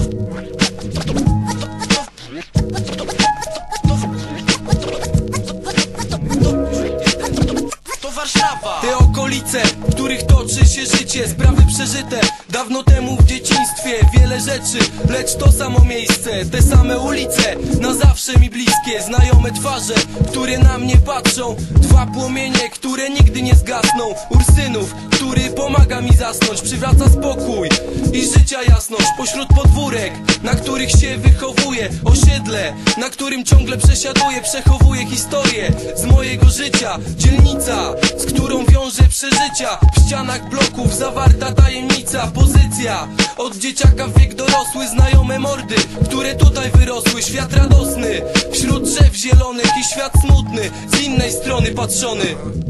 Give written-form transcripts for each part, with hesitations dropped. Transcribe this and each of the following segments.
Te okolice, w których toczy się życie, sprawy przeżyte dawno temu w dzieciństwie. Wiele rzeczy, lecz to samo miejsce, te same ulice, na zawsze mi bliskie. Znajome twarze, które na mnie patrzą, dwa płomienie, które nigdy nie zgasną. Ursynów, który pomaga mi zasnąć, przywraca spokój i życia jasność. Pośród podwórek, na których się wychowuję, osiedle, na którym ciągle przesiaduję, przechowuję historię z mojego życia. Dzielnica, z którą wiążę przeżycia, w ścianach bloków zawarta tajemnica. Pozycja, od dzieciaka w wiek dorosły, znajome mordy, które tutaj wyrosły. Świat radosny, wśród drzew zielonych i świat smutny, z innej strony patrzony.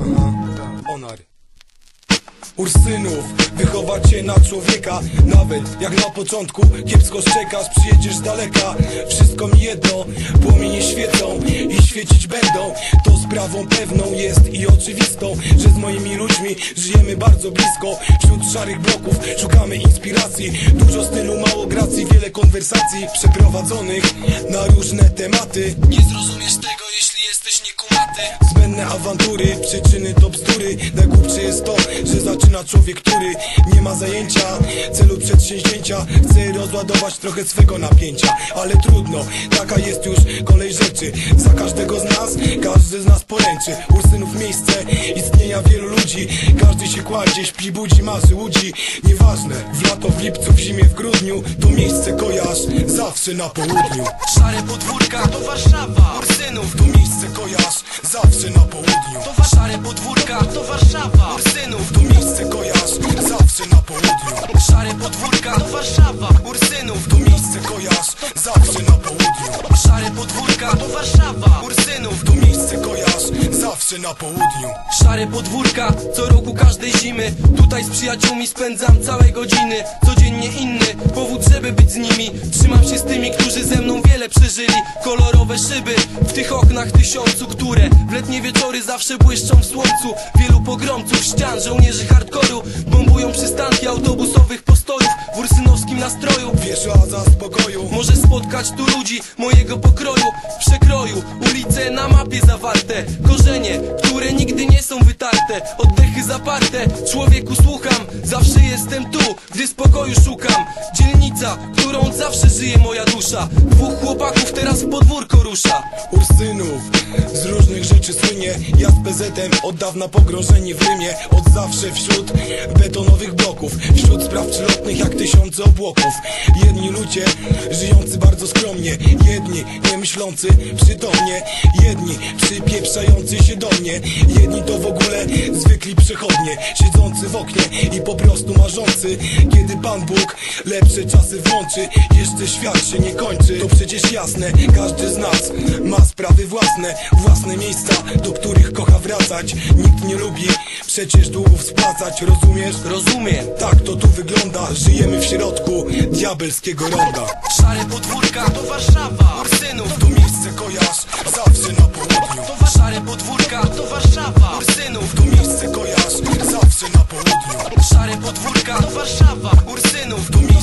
Ursynów, wychować się na człowieka. Nawet jak na początku kiepsko szczekasz, przyjedziesz z daleka. Wszystko mi jedno, płomienie świecą i świecić będą. To sprawą pewną jest i oczywistą, że z moimi ludźmi żyjemy bardzo blisko. Wśród szarych bloków szukamy inspiracji, dużo stylu, mało gracji, wiele konwersacji przeprowadzonych na różne tematy. Nie zrozumiesz tego, jeśli jesteś niekumaty. Zbędne awantury, przyczyny to bzdury. Najgłupsze jest to, że zaczyna człowiek, który nie ma zajęcia, celu przedsięwzięcia. Chce rozładować trochę swego napięcia, ale trudno, taka jest już kolej rzeczy. Za każdego z nas, każdy z nas poręczy. Ursynów miejsce istnienia wielu ludzi. Każdy się kładzie, śpi, budzi, marzy, łudzi. Nieważne, w lato, w lipcu, w zimie, w grudniu, to miejsce kojarz zawsze na południu. Szare podwórka to Warszawa, Ursynów to miejsce kojarz zawsze na południu. Szare podwórka to Warszawa, Ursynów to miejsce kojarz zawsze na południu. Szare podwórka to Warszawa, Ursynów to miejsce kojarz zawsze na południu. Szare podwórka to Warszawa, Ursynów to miejsce kojarz zawsze na południu. Szare podwórka, co roku każdej zimy, tutaj z przyjaciółmi spędzam całe godziny. Codziennie inny powód, żeby być z nimi. Trzymam się z tymi, którzy ze mną wiele przeżyli. Kolorowe szyby w tych oknach tysiącu, które w letnie wieczory zawsze błyszczą w słońcu. Wielu pogromców ścian, żołnierzy hardkoru bombują przystanki autobusowych postojów w ursynowskim nastroju. Wiesz, oaza spokoju może spotkać tu ludzi mojego pokroju. W przekroju ulice na mapie zawarte, korzenie, które nigdy nie są wytarte, oddechy zaparte. Człowieku słucham, zawsze jestem tu, gdy spokoju szukam. Dzielnica, którą zawsze żyje moja dusza. Dwóch chłopaków teraz w podwórko rusza. Ursynów z różnych rzeczy słynie. Ja z PZ-em od dawna pogrążeni w Rymie. Od zawsze wśród betonowych bloków, wśród spraw przylotnych jak tysiące obłoków. Jedni ludzie żyjący bardzo skromnie, jedni nie myślący przytomnie, jedni przypieprzający się do mnie, jedni to w ogóle zwykli przechodnie, siedzący w oknie i po prostu marzący, kiedy Pan Bóg lepsze czasy włączy. Jeszcze świat się nie kończy, to przecież jasne. Każdy z nas ma sprawy własne, własne miejsca, do których kocha wracać. Nikt nie lubi przecież długów spłacać, rozumiesz? Rozumiem. Tak to tu wygląda, żyjemy w środku diabelskiego ronda. Szare podwórka to Warszawa, Ursynów to miejsce kojarz zawsze na południu. Szare podwórka to Warszawa, Ursynów to miejsce kojarz zawsze na południu. Szare podwórka to Warszawa, Ursynów to miejsce